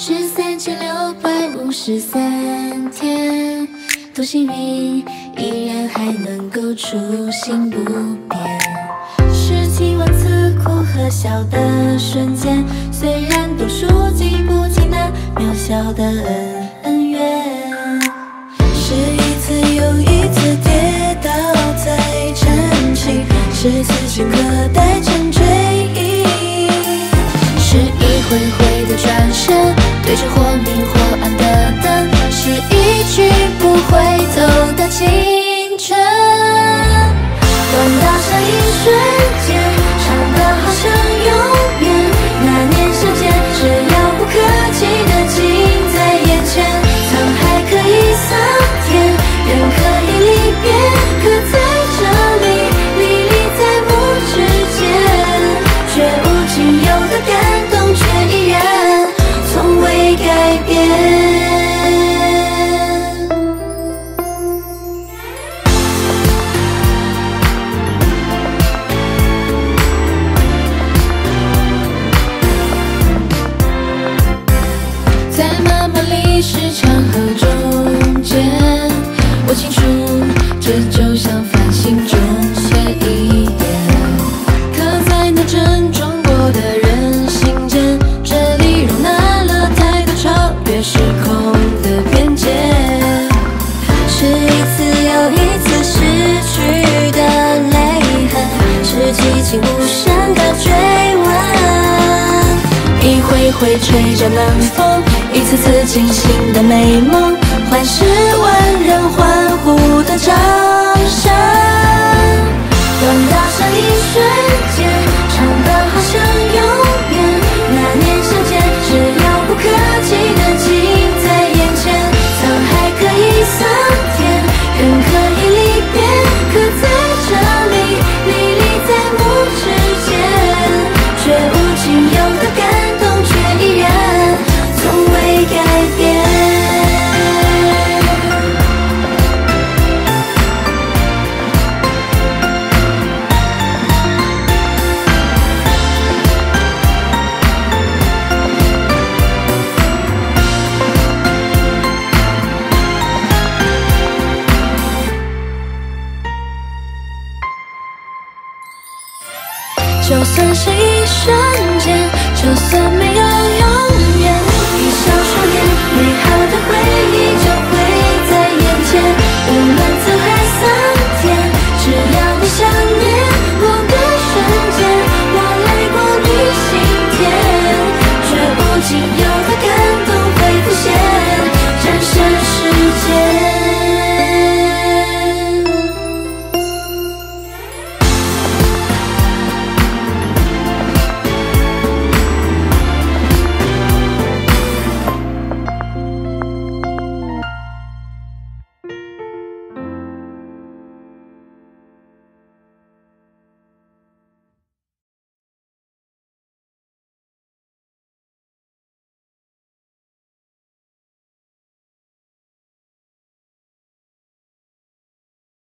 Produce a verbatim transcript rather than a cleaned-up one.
十三千六百五十三天，多幸运，依然还能够初心不变。十七万次苦和笑的瞬间，虽然都数记不清那渺小的恩恩怨。是一次又一次跌倒再站起，是此时刻待成追忆。是一回回的转身，对着或明或暗的灯，是一去不回头的青春。短到像一瞬间，长到好像永远。那年时间，只遥不可及的近在眼前。沧海可以桑田，人可以离别，可在这里，历历在目之间。绝无仅有的感动，却依然从未改变。在漫漫历史长河中间，我清楚，这就像繁星中写一眼，刻在那阵壮阔的人心间。这里容纳了太多超越时空的边界，是一次又一次失去的泪痕，是激情无声的追问。一回回吹着冷风，一次次惊醒的美梦，换十万人欢呼的掌声。短到像一瞬间，